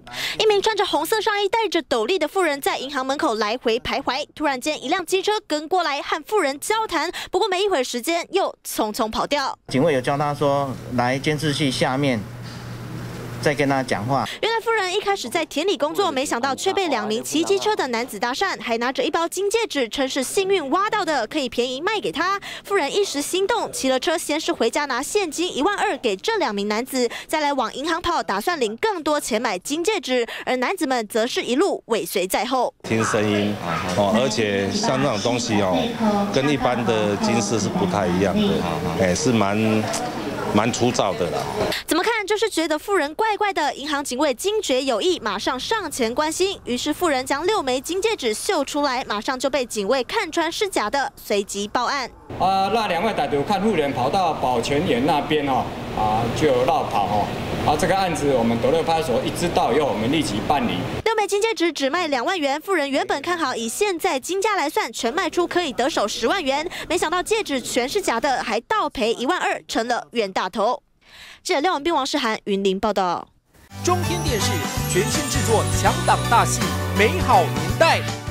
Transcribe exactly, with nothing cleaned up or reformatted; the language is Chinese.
一名穿着红色上衣、戴着斗笠的妇人在银行门口来回徘徊，突然间一辆机车跟过来和妇人交谈，不过没一会儿时间又匆匆跑掉。 警卫有教他说来监视器下面。 在跟他讲话。 原来妇人一开始在田里工作，没想到却被两名骑机车的男子搭讪，还拿着一包金戒指，称是幸运挖到的，可以便宜卖给他。妇人一时心动，骑了车先是回家拿现金一万二给这两名男子，再来往银行跑，打算领更多钱买金戒指。而男子们则是一路尾随在后。 听声音哦，而且像那种东西哦，跟一般的金饰是不太一样的，哎，是蛮。 蛮粗糙的啦， 怎么看就是觉得妇人怪怪的。银行警卫惊觉有异，马上上前关心。于是妇人将六枚金戒指秀出来，马上就被警卫看穿是假的，随即报案。 啊，那两位歹徒看妇人跑到保全员那边哦，啊就绕跑哦。啊，这个案子我们斗六派出所一知道以后，我们立即办理。 六枚金戒指只卖两万元，妇人原本看好以现在金价来算，全卖出可以得手十万元，没想到戒指全是假的，还倒赔一万二，成了冤大头。记者廖文斌、王世涵云林报道。 中天电视全新制作强档大戏《美好年代》。